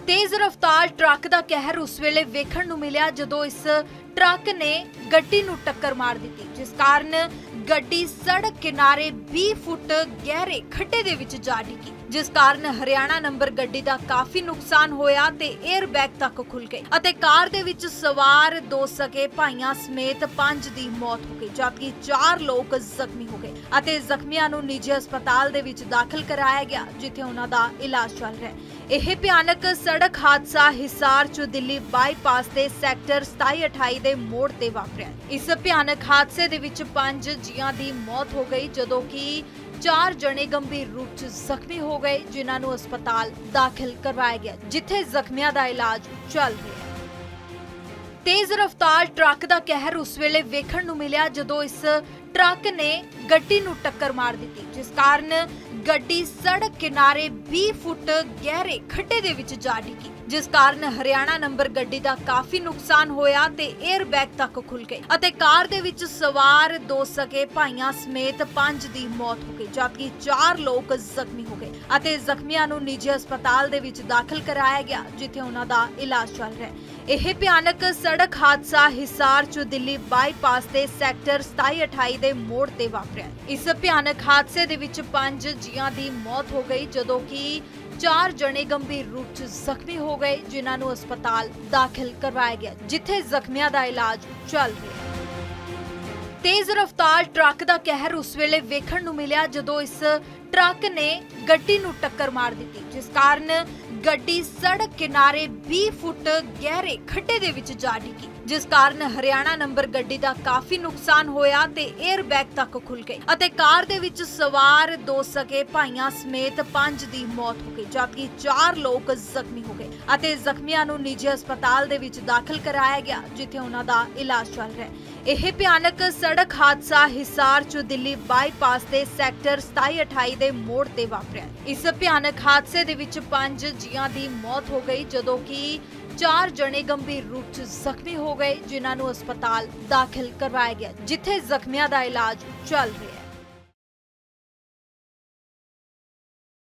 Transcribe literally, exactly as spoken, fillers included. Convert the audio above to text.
तेज रफ्तार ट्रक का कहर उस वेले वेखण नूं मिलिया जदों इस ट्रक ने गड्डी नूं टक्कर मार दी, जिस कारण गड्डी सड़क किनारे बीस फुट गहरे खड्डे दे विच जा डिगी, जिस कारण हरियाणा नंबर गड्डी का काफी नुकसान होया ते एयर बैग तक खुल गए अते कार दे विच सवार दो सगे भाइयां समेत पांच दी मौत हो गई, जबकि चार लोग जख्मी हो गए अते जख्मियां नूं निजी अस्पताल दे विच दाखिल कराया गया, जिथे उन्हां दा इलाज चल रहा है। यह भयानक सड़क हादसा हिसार चो दिल्ली बाईपास के सैक्टर सताई अठाई के मोड़ ते वापरिया। इस भयानक हादसे दे विच पांच जियां दी मौत हो गई, जदों कि चार जने गंभीर रूप च जख्मी हो गए, जिन्हां नूं अस्पताल दाखिल करवाया गया, जिथे जख्मियां दा इलाज चल रहा है। तेज रफ्तार ट्रक का कहर उस वेले वेखण नूं मिलिया जदों इस ट्रक ने गड्डी नूं टक्कर मार दी, जिस कारण गड्डी सड़क किनारे बीस फुट गहरे खड्डे दे विच जा डिगी, जिस कारण हरियाणा नंबर गड्डी का काफी नुकसान होया ते एयर बैग तक खुल गए अते कार दे विच सवार दो सगे भाइयां समेत पांच दी मौत हो गई, जबकि चार लोग जख्मी हो गए अते जख्मियां नूं निजी अस्पताल दे विच दाखिल कराया गया, जिथे उन्हां दा इलाज चल रहा है। यह भयानक सड़क हादसा हिसार चो दिल्ली बाईपास के सैक्टर सताई अठाई के मोड़ ते वापरिया। इस भयानक हादसे दे विच पांच जियां दी मौत हो गई, जदों कि चार जने गंभीर रूप च जख्मी हो गए, जिन्हां नूं अस्पताल दाखिल करवाया गया, जिथे जख्मियां दा इलाज चल रहा है। तेज रफ्तार ट्रक का कहर उस वेले वेखण नूं मिलिया जदों इस ट्रक ने गड्डी नूं टक्कर मार दी, जिस कारण गड्डी सड़क किनारे बीस फुट गहरे खड्डे दे विच जा डिगी, जिस कारण हरियाणा नंबर गड्डी का काफी नुकसान होया ते एयर बैग तक खुल गए अते कार दे विच सवार दो सगे भाइयां समेत पांच दी मौत हो गई, जबकि चार लोग जख्मी हो गए अते जख्मियां नूं निजी अस्पताल दे विच दाखिल कराया गया, जिथे उन्हां दा इलाज चल रहा है। यह भयानक सड़क हादसा हिसार चो दिल्ली बाईपास के सैक्टर सताई अठाई के मोड़ ते वापरिया। इस भयानक हादसे दे विच पांच जियां दी मौत हो गई, जदों कि चार जने गंभीर रूप च जख्मी हो गए, जिन्हां नूं अस्पताल दाखिल करवाया गया, जिथे जख्मियां दा इलाज चल रहा है।